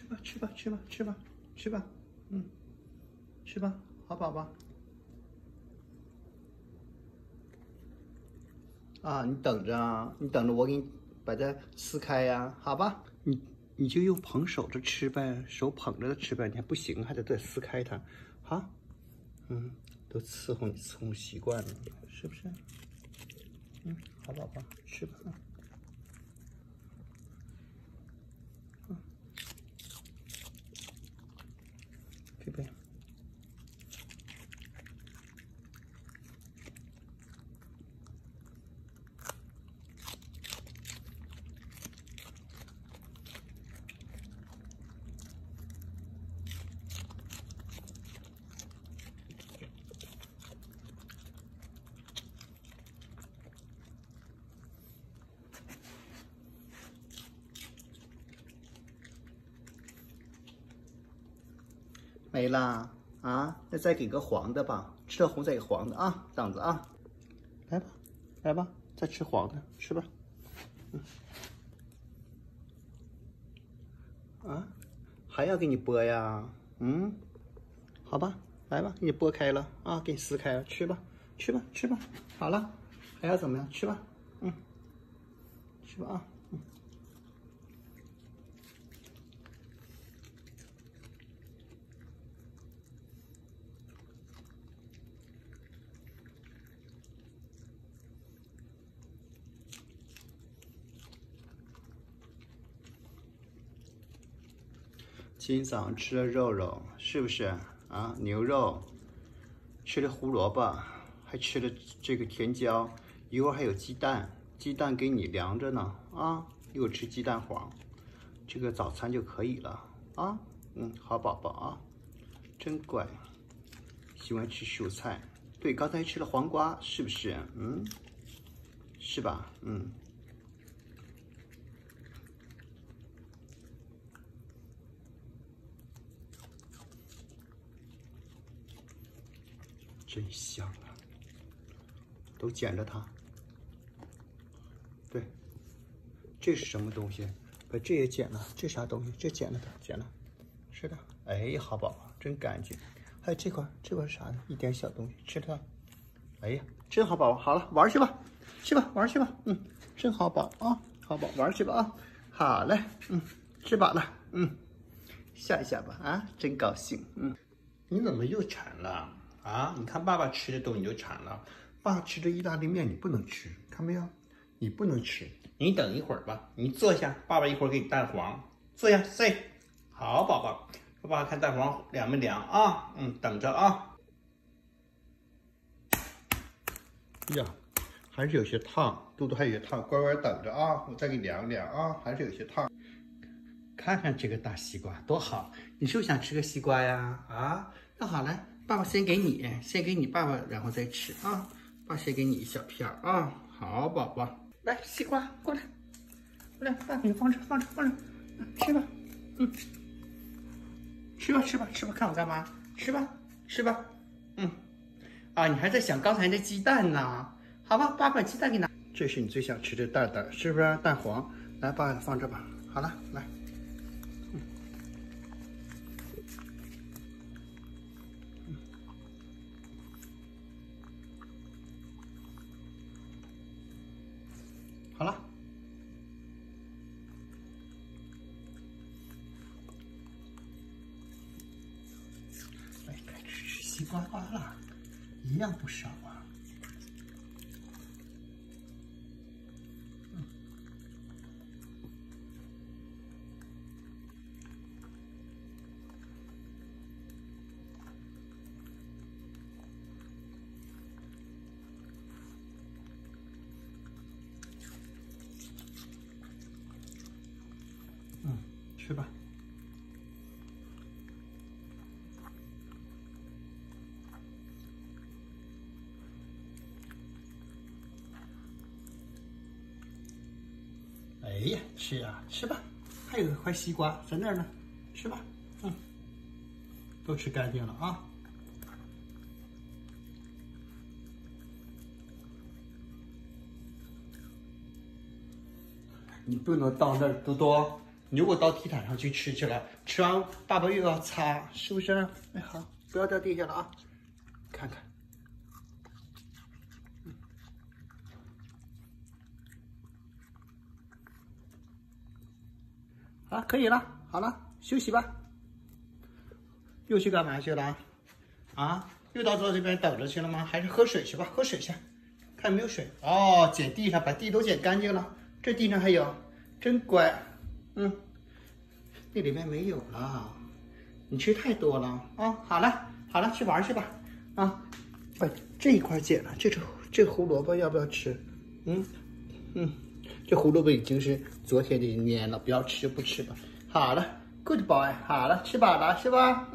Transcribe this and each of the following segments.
吧，吃吧，吃吧，吃吧，吃吧，嗯，吃吧，好宝宝。啊，你等着啊，你等着我给你把它撕开呀，好吧？你就用捧手着吃呗，手捧着吃呗，你还不行，还得再撕开它，好？都伺候你伺候习惯了，是不是？好宝宝，吃吧。这边。没啦啊，那再给个黄的吧，吃了红再给黄的啊，等着啊，来吧，来吧，再吃黄的，吃吧，啊，还要给你剥呀，好吧，来吧，给你剥开了啊，给你撕开了，吃吧，吃吧，吃吧，好了，还要怎么样？吃吧，吃吧啊，今天早上吃了肉肉，是不是啊？牛肉，吃了胡萝卜，还吃了这个甜椒，一会儿还有鸡蛋，鸡蛋给你凉着呢啊，一会儿吃鸡蛋黄，这个早餐就可以了啊。好宝宝啊，真乖，喜欢吃蔬菜。对，刚才吃了黄瓜，是不是？是吧？真香啊！都捡着它。对，这是什么东西？把这也捡了，这啥东西？这捡了它，捡了。是的，哎，好宝宝，真干净。还有这块是啥呢？一点小东西，吃它。哎呀，真好宝宝。好了，玩去吧，去吧，玩去吧。真好宝啊，好宝，玩去吧啊。好嘞，吃饱了，笑一下吧啊，真高兴。你怎么又馋了啊？你看爸爸吃的东西你就馋了。爸吃的意大利面你不能吃，看没有？你不能吃。你等一会儿吧，你坐下，爸爸一会儿给你蛋黄。坐下，say。好宝宝，爸爸看蛋黄凉没凉啊？等着啊。呀，还是有些烫，肚子还有些烫，乖乖等着啊，我再给你凉凉啊，还是有些烫。看看这个大西瓜多好，你是不是想吃个西瓜呀？啊，那好来，爸爸先给你，先给你爸爸，然后再吃啊。爸先给你一小片啊，好宝宝，来西瓜过来，过来，爸给你放这，放这，放这，吃吧，吃吧，吃吧，吃吧，看我干嘛？吃吧，吃吧，啊，你还在想刚才那鸡蛋呢？好吧，爸把鸡蛋给拿。这是你最想吃的蛋蛋，是不是？蛋黄，来，爸放这吧。好了，来。好了，哎，该吃西瓜瓜了，一样不少啊。吃吧。哎呀，吃啊，吃吧，还有一块西瓜在那儿呢，吃吧，都吃干净了啊。你不能到那儿，多多， 你如果到地毯上去吃去了，吃完爸爸又要擦，是不是？哎，好，不要掉地下了啊！看看，好，可以了，好了，休息吧。又去干嘛去了？啊，又到桌这边等着去了吗？还是喝水去吧，喝水去。看有没有水。哦，捡地上，把地都捡干净了。这地上还有，真乖。嗯，那里面没有了。你吃太多了啊！好了，好了，去玩去吧。啊，把这一块捡了。这胡萝卜要不要吃？这胡萝卜已经是昨天的蔫了，不要吃就不吃吧。好了。Good boy， 好了，吃饱了是吧？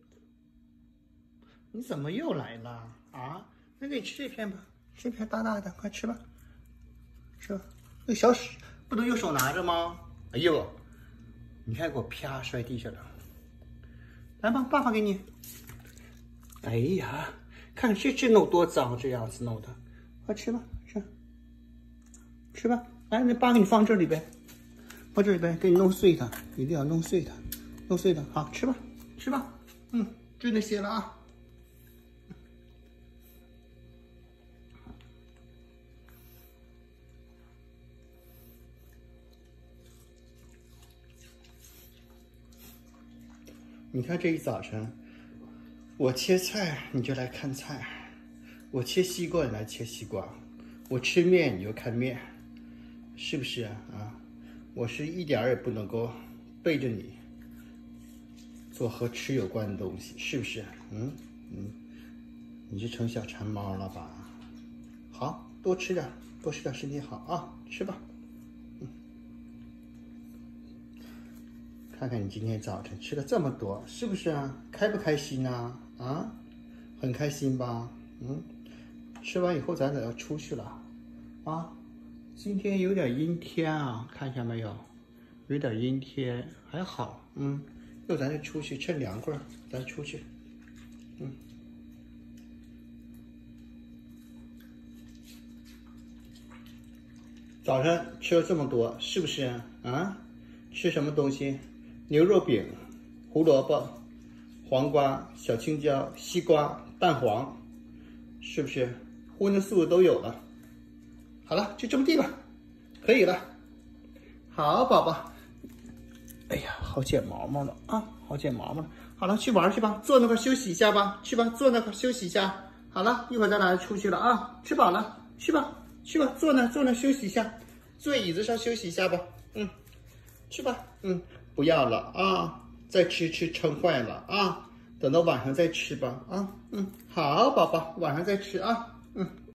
你怎么又来了啊？那给你吃这片吧，这片大大的，快吃吧，是吧？那小手不能用手拿着吗？哎呦，你看给我啪摔地下了。来吧，爸爸给你。哎呀，看这弄多脏，这样子弄的，快吃吧，吃吧。来，那爸给你放这里呗。放这里呗，给你弄碎它，一定要弄碎它，弄碎它。好，吃吧，吃吧。就那些了啊。你看这一早晨，我切菜你就来看菜，我切西瓜你来切西瓜，我吃面你就看面，是不是啊？我是一点儿也不能够背着你做和吃有关的东西，是不是？你就成小馋猫了吧？好，多吃点，多吃点身体好啊，吃吧。看看你今天早晨吃了这么多，是不是啊？开不开心啊？啊，很开心吧？吃完以后咱得要出去了啊。今天有点阴天啊，看见没有？有点阴天，还好。要咱就出去，趁凉快，咱出去。早上吃了这么多，是不是啊？吃什么东西？牛肉饼、胡萝卜、黄瓜、小青椒、西瓜、蛋黄，是不是？荤的素的都有了。好了，就这么地吧，可以了。好，宝宝。哎呀，好剪毛毛了啊，好剪毛毛了。好了，去玩去吧，坐那块休息一下吧，去吧，坐那块休息一下。好了，一会儿咱俩出去了啊，吃饱了，去吧，去吧，坐那休息一下，坐椅子上休息一下吧。去吧。不要了啊，再吃撑坏了啊，等到晚上再吃吧啊。好，宝宝，晚上再吃啊。